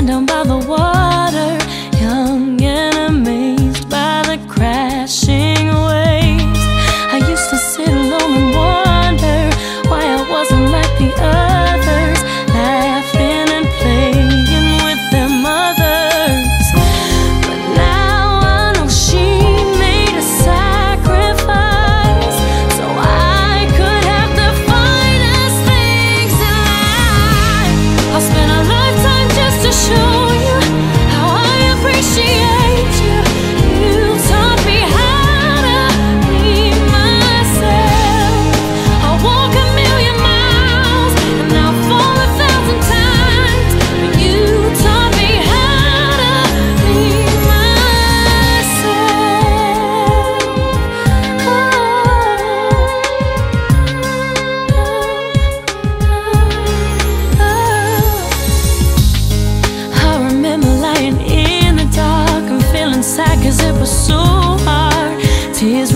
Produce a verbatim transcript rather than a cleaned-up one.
stand down by the water, young and amazed by the crashing waves. I used to sit alone and wonder why I wasn't like the others, laughing and playing with their mothers. But now I know she made a sacrifice so I could have the finest things in life. I'll spend a lifetime just to show you how I appreciate you. You taught me how to be myself. I'll walk a million miles and I'll fall a thousand times, but you taught me how to be myself. I remember lying in the dark and feeling sad 'cause it was so hard. Tears